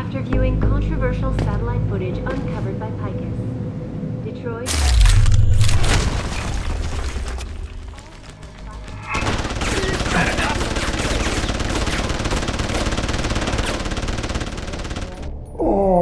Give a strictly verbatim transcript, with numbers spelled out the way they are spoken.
after viewing controversial satellite footage uncovered by Picus. Detroit. Oh.